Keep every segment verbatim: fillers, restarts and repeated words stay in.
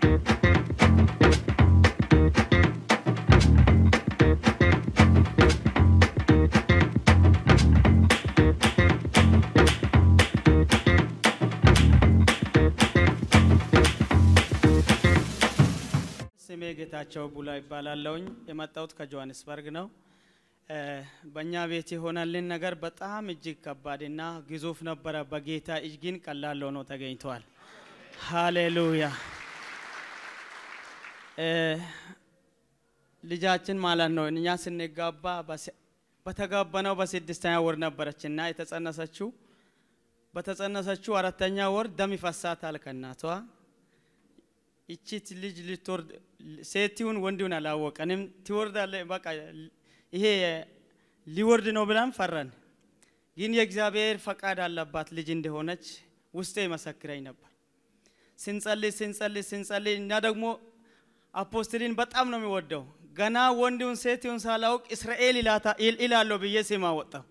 ጌታቸው ቡላ ይባላልኝ የመጣሁት ከጆሃንስበርግ ነው በእኛ ቤት የሆነልን ነገር በጣም እጅግ ከባድና ግዙፍ ነበር በጌታ እጅ ግን ቀላል ሆኖ ተገኝቷል ሃሌሉያ ልጃችን ማለት ነው እኛ ስንጋባ በተጋባነው በስድስተኛ ወር ነበርችና የተጸነሰችው በተጸነሰችው አራተኛ ወር ደም ይፈሳታል ከናቷ እቺት ልጅ ልትወርድ ሴቲውን ወንዱን አላወቀንም ትወርዳለ በቃ ይሄ ሊወርድ ነው ብለን ፈራን ግን የእግዚአብሔር ፈቃድ አለባት ልጅ እንደሆነች ውስጤ መሰክረኝ ነበር ስንጸልይ ስንጸልይ ስንጸልይ እና ደግሞ አፖስቶልን በጣም ነው የሚወደው ገና ወንዱን ሴቲውን ሳላውቅ እስራኤል ይላታ ይላለው ብዬ ስም አወጣው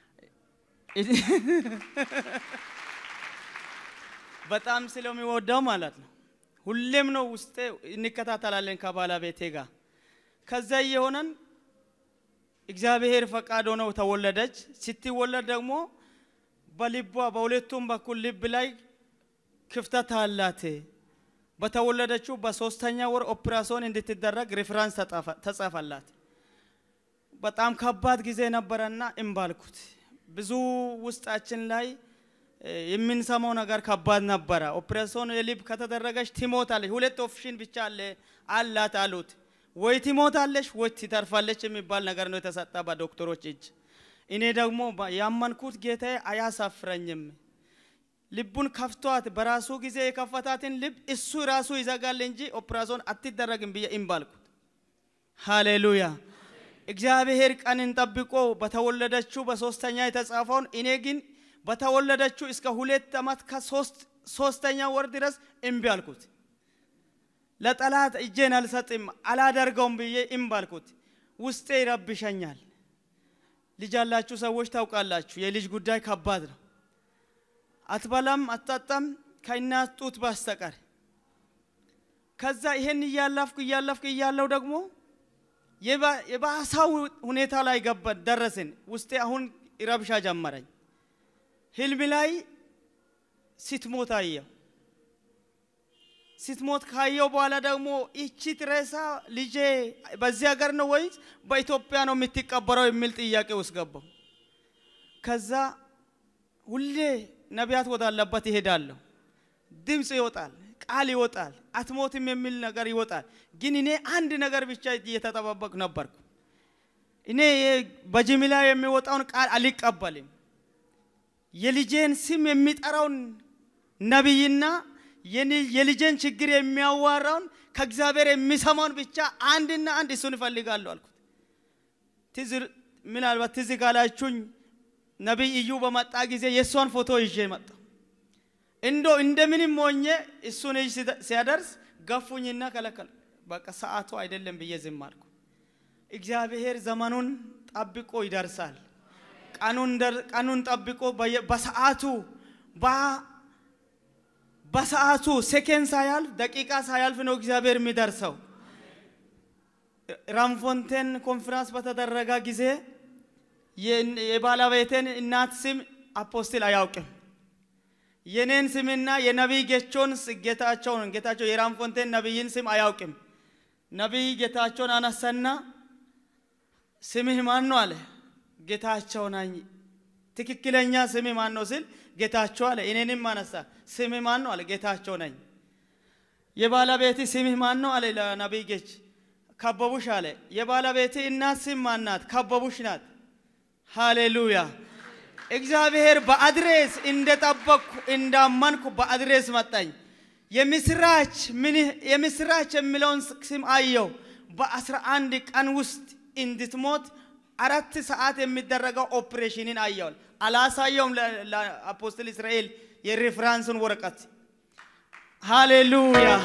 በጣም ስለሚወደው ማለት ነው ሁሌም ነው ውስጤ እንከታተላለን ከባለቤቴ ጋር ከዛ የሆነን እግዚአብሔር ፈቃድ ሆኖ ተወለደች ስትወለድ ደግሞ በልቧ በሁለቱም በኩል ልብ ላይ ክፍተት አላት በተወለደችው በሶስተኛ ወር ኦፕሬሽን እንድትደረግ ሪፈረንስ ተጻፈላት በጣም ከባድ ጊዜ ነበርና እንባልኩት ብዙ ውስጣችን ላይ የምንሰማው ነገር ከባድ ነበር ኦፕሬሽን የልብ ከተደረገች ትሞታለች ሁለት ኦፕሽን ብቻ አለ አላት አሉት ወይ ትሞታለች ወይ ትተርፋለች የሚባል ነገር ነው የተሰጣ በዶክተሮች እጅ እኔ ደግሞ ያመንኩት ጌታዬ አያሳፍረኝም ልቡን ከፍቷት በራሱ ጊዜ የከፈታትን ልብ እሱ ራሱ ይዘጋል እንጂ ኦፕሬሽን አትደረግም ብዬ እንባልኩት ሃሌሉያ እግዚአብሔር ቀንን ጠብቆ በተወለደችው በሶስተኛ የተጻፈውን እኔ ግን በተወለደችው እስከ ሁለት አመት ከሶስት ሶስተኛ ወር ድረስ እንባልኩት ለጠላት እጄን አልሰጥም አላደርገውም ብዬ እንባልኩት ውስጤ ይረብሸኛል ልጅ ያላችሁ ሰዎች ታውቃላችሁ የልጅ ጉዳይ ከባድ ነው አትበላም አትጠጣም ከእናት ጡት በስተቀር ከዛ ይሄን ያላፍኩ ያላፍኩ ያለው ደግሞ የባሰው ሁኔታ ላይ ገባ ደረስን ውስጤ አሁን ይረብሻ ጀመረኝ ህልም ላይ ስትሞት አየሁ ስትሞት ካየው በኋላ ደግሞ እቺ ትረሳ ልጄ በዚህ ሀገር ነው ወይ በኢትዮጵያ ነው የምትቀበረው የሚል ጥያቄ ውስጥ ገባው ከዛ ሁሌ ነቢያት ወዳለበት ይሄዳለሁ ድምጽ ይወጣል ቃል ይወጣል አትሞትም የሚል ነገር ይወጣል ግን እኔ አንድ ነገር ብቻ እየተጠባበቅ ነበርኩ እኔ በጅምላ የሚወጣውን ቃል አልቀበልም የልጄን ስም የሚጠራውን ነብይና የልጄን ችግር የሚያዋራውን ከእግዚአብሔር የሚሰማውን ብቻ አንድና አንድ እሱን ፈልጋለሁ አልኩት ትዝር ምናልባት ትዝጋላችሁኝ ነብይ እዩ በመጣ ጊዜ የሷን ፎቶ ይዤ መጣ እንዶ እንደምንም ሆኜ እሱን እጅ ሲያደርስ ገፉኝና ከለከለ በቃ ሰዓቱ አይደለም ብዬ ዝም አልኩ እግዚአብሔር ዘመኑን ጠብቆ ይደርሳል ቃኑን ቃኑን ጠብቆ በሰዓቱ ባ በሰዓቱ ሰከንድ ሳያልፍ ደቂቃ ሳያልፍ ነው እግዚአብሔር የሚደርሰው ራምፎንቴን ኮንፈረንስ በተደረገ ጊዜ የባለቤቴን እናት ስም አፖስቶል አያውቅም የኔን ስምና የነብይ ጌቾን ጌታቸውን ጌታቸው የራምፎንቴን ነብይን ስም አያውቅም ነብይ ጌታቸውን አነሳና ስምህ ማን ነው አለ ጌታቸው ነኝ ትክክለኛ ስምህ ማን ነው ሲል ጌታቸው አለ እኔንም ማነሳ ስምህ ማን ነው አለ ጌታቸው ነኝ የባለቤቴ ስምህ ማን ነው አለ ለነብይ ጌች ከበቡሽ አለ የባለቤቴ እናት ስም ማን ናት ከበቡሽ ናት ሃሌሉያ እግዚአብሔር በአድሬስ እንደጠበቅኩ እንዳመንኩ በአድሬስ መጣኝ የምስራች ምን የምስራች የሚለውን ስም አየው በአስራ አንድ ቀን ውስጥ እንድትሞት አራት ሰዓት የሚደረገው ኦፕሬሽንን አየው አላሳየውም ለአፖስቶል እስራኤል የሪፈረንሱን ወረቀት ሃሌሉያ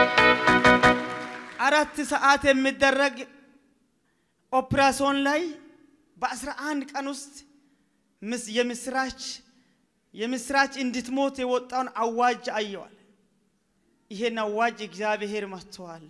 አራት ሰዓት የሚደረግ ኦፕሬሽን ላይ በአስራ አንድ ቀን ውስጥ ምስ የምስራች የምስራች እንድትሞት የወጣውን አዋጅ አየዋል ይሄን አዋጅ እግዚአብሔር መጥቷል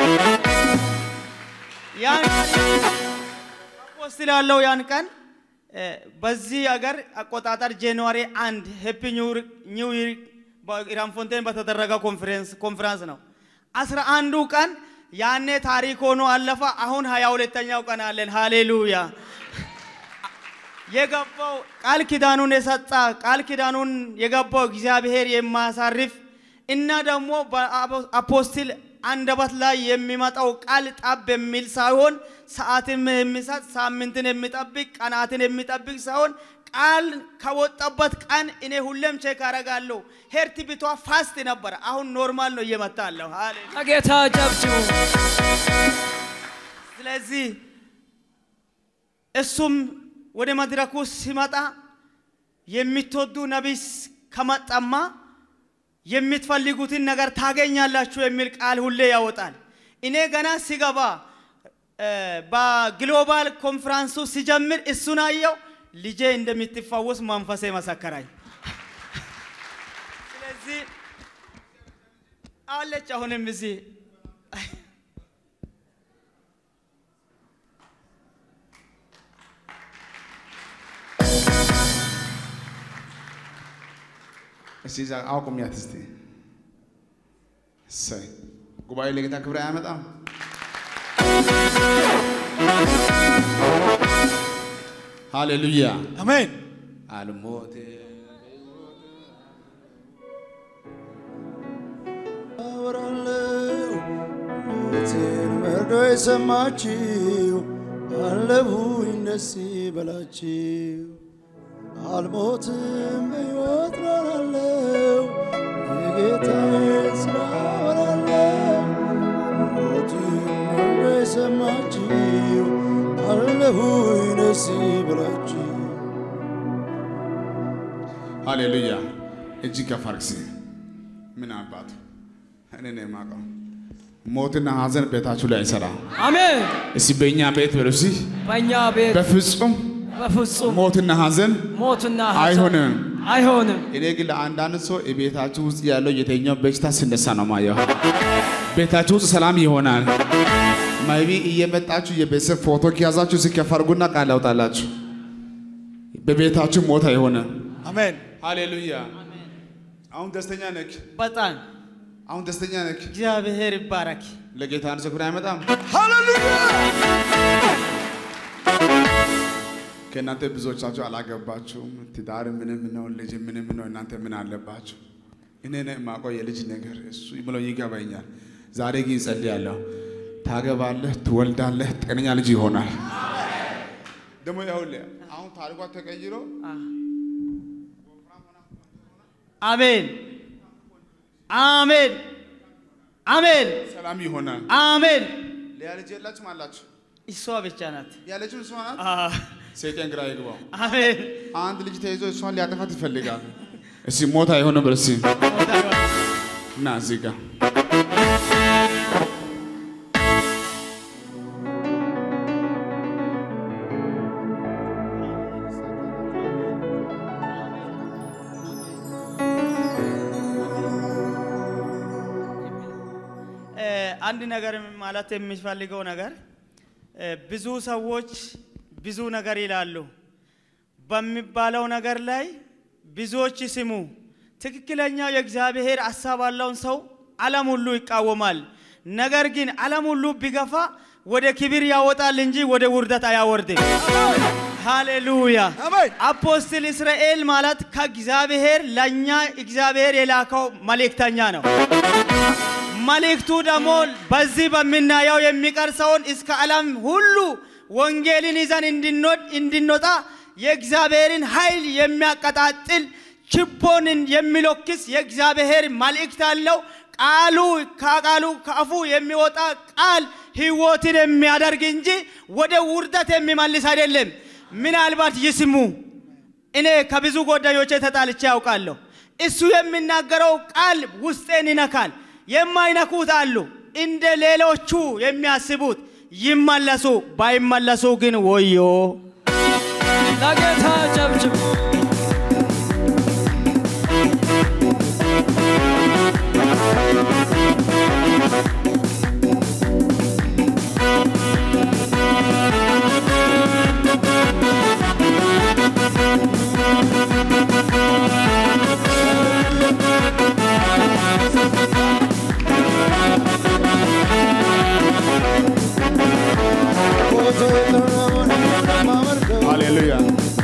ያን አፖስትል ያለው ያን ቀን በዚህ ሀገር አቆጣጣር ጃንዋሪ አንድ ሃፒ ኒው ይር በኢራንፎንቴን በተደረገ ኮንፈረንስ ኮንፈረንስ ነው አስራ አንዱ ቀን ያኔ ታሪክ ሆኖ አለፈ አሁን ሃያ ሁለተኛው ቀን አለን ሃሌሉያ የገባው ቃል ኪዳኑን የሰጣ ቃል ኪዳኑን የገባው እግዚአብሔር የማሳርፍ እና ደግሞ በአፖስትል አንደበት ላይ የሚመጣው ቃል ጣብ በሚል ሳይሆን ሰዓትን የሚሰጥ ሳምንትን የሚጠብቅ ቀናትን የሚጠብቅ ሳይሆን ቃል ከወጣበት ቀን እኔ ሁሌም ቼክ አረጋለሁ ሄርት ቢቷ ፋስት ነበር አሁን ኖርማል ነው እየመጣለሁ ሃሌሉያ ጌታ ጀብጁ ስለዚህ እሱም ወደ መድረኩ ሲመጣ የሚትወዱ ነብይ ከመጣማ የምትፈልጉትን ነገር ታገኛላችሁ የሚል ቃል ሁሌ ያወጣል እኔ ገና ሲገባ በግሎባል ኮንፈረንሱ ሲጀምር እሱን አየው ልጄ እንደምትፈወስ መንፈሴ መሰከራኝ ስለዚህ አለች አሁንም እዚህ እሺ አውቁም ያትስቲ ሰይ ጉባኤ ለጌታ ክብር ያመጣም ሃሌሉያ አሜን አልሞት አወራለሁ ሞትን መርዶ የሰማችሁ አለሁኝ ደስ ይበላችሁ አልሞትም በሕይወት እኖራለሁ የጌታዬን ሥራ አወራለሁ ሞትን መርዶ የሰማችሁ አለሁኝ ደስ ይበላችሁ ሃሌሉያ እጅግ ከፋርክሲ ምን አባቱ እኔ ነኝ የማውቀው ሞትና ሐዘን ቤታችሁ ላይ አይሰራ አሜን እሺ በእኛ ቤት በሉሲ በእኛ ቤት በፍጹም በፍጹም ሞትና ሐዘን ሞትና ሐዘን አይሆንም አይሆንም እኔ ግን አንዳንድ ሰው ቤታችሁ ውስጥ ያለው የተኛው በሽታ ሲነሳ ነው ማየው ቤታችሁ ውስጥ ሰላም ይሆናል ማይቢ እየመጣችሁ የቤተሰብ ፎቶ ከያዛችሁ ሲከፈርጉና ቃል ያውጣላችሁ በቤታችሁ ሞት አይሆንም አሜን ሃሌሉያ አሁን ደስተኛ ነክ በጣም አሁን ደስተኛ ነክ እግዚአብሔር ይባረክ ለጌታ አንተ ክብር አይመጣም ሃሌሉያ ከእናንተ ብዙዎቻችሁ አላገባችሁም ትዳር ምንም ነው ልጅ ምንም ነው እናንተ ምን አለባችሁ እኔ ነኝ የማውቀው የልጅ ነገር እሱ ይብለው ይገባኛል ዛሬ ግን ጸልያለሁ ታገባለህ ትወልዳለህ ጤነኛ ልጅ ይሆናል ደግሞ ያውልህ አሁን ታሪኳ ተቀይሮ አሜን አሜን አሜን ሰላም ይሆናል አሜን ለያልጅ የላችሁ ማላችሁ እሷ ብቻ ናት ያለችው እሷ ናት አዎ ሰይጣን ግራ ይግባው አሜን አንድ ልጅ ተይዞ እሷን ሊያጠፋት ይፈልጋል እሺ ሞት አይሆንም ብለሲ ና እዚህ ጋር አንድ ነገር ማለት የሚፈልገው ነገር ብዙ ሰዎች ብዙ ነገር ይላሉ በሚባለው ነገር ላይ ብዙዎች ሲሙ ትክክለኛው የእግዚአብሔር ሐሳብ ያለውን ሰው ዓለም ሁሉ ይቃወማል ነገር ግን ዓለም ሁሉ ቢገፋ ወደ ክብር ያወጣል እንጂ ወደ ውርደት አያወርድም ሃሌሉያ አሜን አፖስትል እስራኤል ማለት ከእግዚአብሔር ለኛ እግዚአብሔር የላከው መልእክተኛ ነው መልእክቱ ደግሞ በዚህ በሚናየው የሚቀርሰውን እስከ ዓለም ሁሉ ወንጌልን ይዘን እንድንወድ እንድንወጣ የእግዚአብሔርን ኃይል የሚያቀጣጥል ችቦንን የሚለክስ የእግዚአብሔር መልእክት አለው ቃሉ ከቃሉ ከአፉ የሚወጣ ቃል ሕይወትን የሚያደርግ እንጂ ወደ ውርደት የሚመልስ አይደለም ምናልባት ይስሙ እኔ ከብዙ ጓደኞቼ ተጣልቼ ያውቃለሁ እሱ የሚናገረው ቃል ውስጤን ይነካል የማይነኩት አሉ እንደ ሌሎቹ የሚያስቡት ይመለሱ ባይመለሱ ግን ወዮ ለጌታ ጨብጭብ ሃሌሉያ